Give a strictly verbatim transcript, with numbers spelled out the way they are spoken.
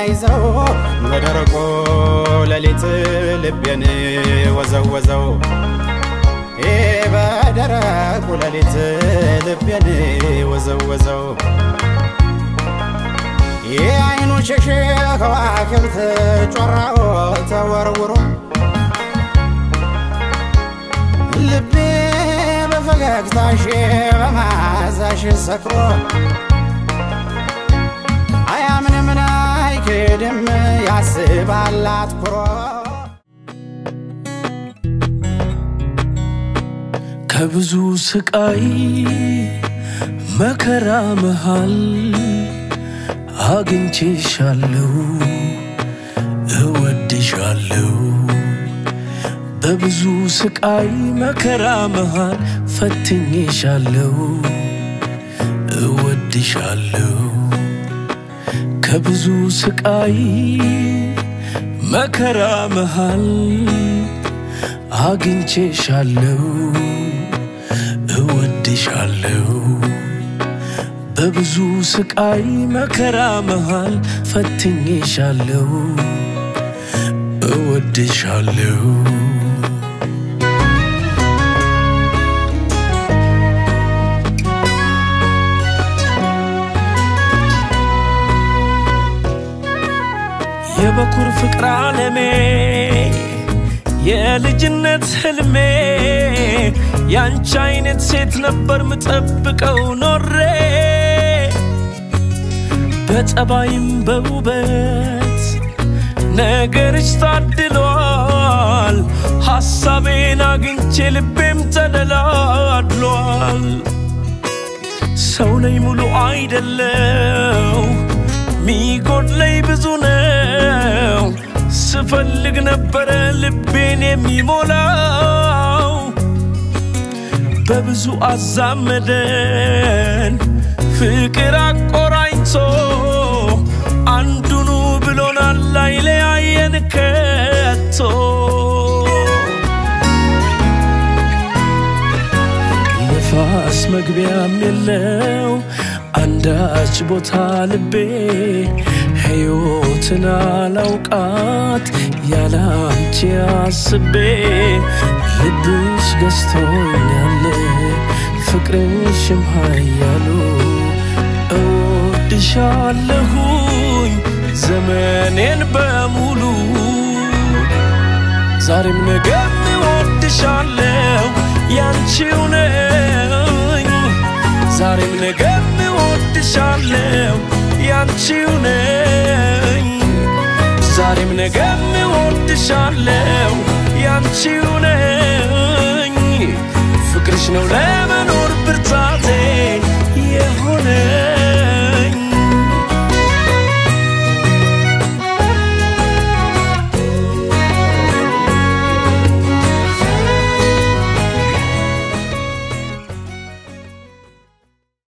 ይዘው በደረቆ ለሊት ልቤን ወዘወዘው በደረቆ ለሊት ልቤን ወዘወዘው የአይኑ ሸሽ ከዋክብት ጮራው ተወርውሮ ልቤ በፈገግታሽ በማዛሽ ሰክሮ አያምንም አይክድም ያስባል አትኩሮ ከብዙ ስቃይ መከራ መሃል አግኝቼሻለሁ እወድሻለሁ በብዙ ስቃይ መከራ መሃል ፈትኜሻለሁ እወድሻለሁ ከብዙ ስቃይ መከራ መሃል አግኝቼሻለሁ እወድሻለሁ በብዙ ስቃይ መከራ መሃል ፈትኜሻለሁ እወድሻለሁ የበኩር ፍቅር ዓለሜ የልጅነት ህልሜ ያንቺ አይነት ሴት ነበር ምጠብቀው ኖሬ በጸባይም በውበት ነገርሽ ታድሏል ሐሳቤን አግኝቼ ልቤም ተደላድሏል ሰው ላይ ሙሉ አይደለው ሚጎድለይ ብዙ ነው ስፈልግ ነበር ልቤን የሚሞላው በብዙ አዛመደን ፍቅር አቆራኝቶ አንዱኑ ብሎናል ላይለያየን ከቶ ነፋስ መግቢያም የለው አንዳች ቦታ ልቤ ሕይወትን አላውቃት ያላንቺ አስቤ ልብሽ ገዝቶኛል ፍቅርሽም ኃያሉ እወድሻለሁኝ ዘመኔን በሙሉ ዛሬም ነገም እወድሻለሁ ያንቺው ነኝ ዛሬም ነገም እወድሻለሁ ያንቺው ነኝ ዛሬም ነገም እወድሻለሁ ያንቺው ነኝ ፍቅርሽ ነው ለማ